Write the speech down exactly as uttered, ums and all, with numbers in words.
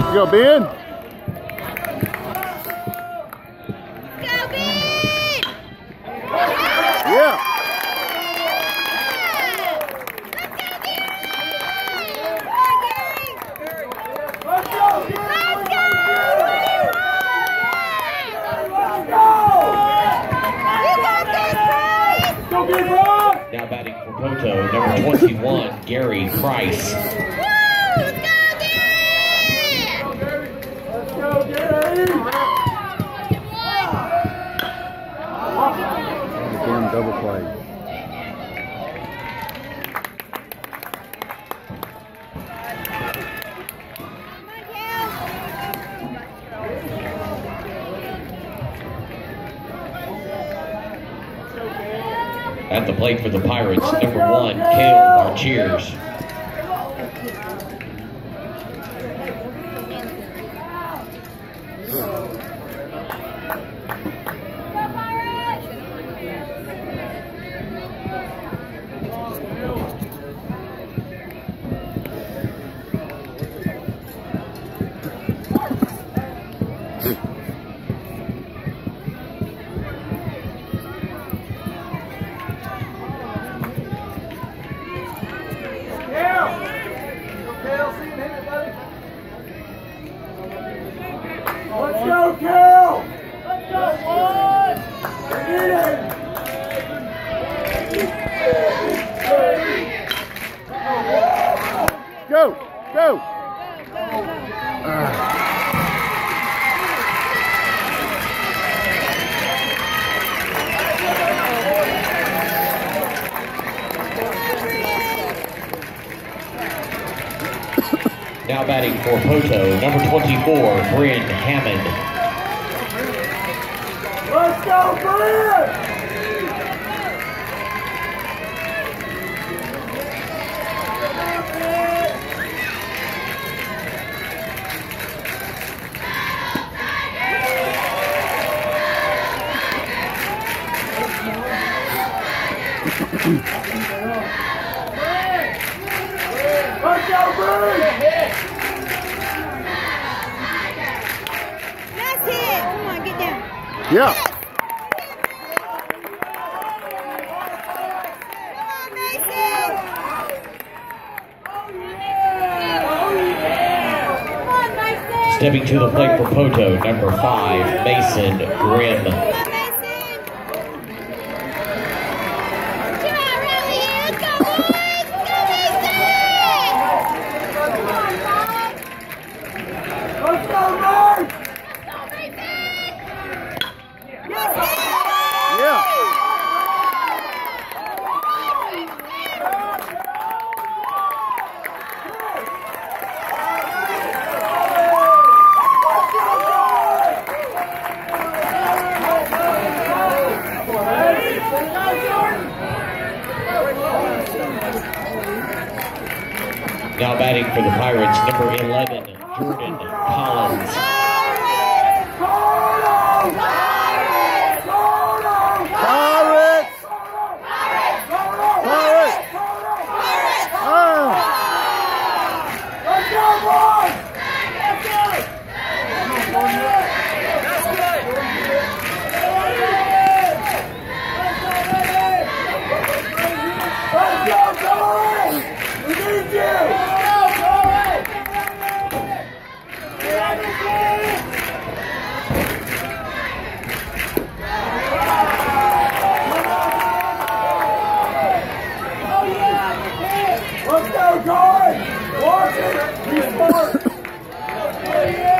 Go, Ben. Go, Ben! Yeah. Let's go, Gary! Let's go! You got this, Bryce! Go get it, Rob! Now batting for Poto, number twenty-one, Gary Price. Damn double play. At the plate for the Pirates, number one, Cale Marcheers. Let's go, Cal! Let's go, boys! Get it! Go! Go! Now batting for Poto, number twenty-four, Bryn Hammond. Let's go, Bryn! Let's go, Bryn! Nice hit! Come on, get down. Yeah. Come on, Mason! Come on, Mason! Stepping to the plate for Poto, number five, Mason Grimm. Come on, Mason! Come on, Riley here! Let's go, boys! Go, Mason! Let's go, Mike! Yeah. Now batting for the Pirates, number eleven, Jordan Collins. Pirates! Pirates! Oh! Let's go, boys! Let's go! Let's go, Colin! We need you! Let's go, Colin! Watch it! Be smart!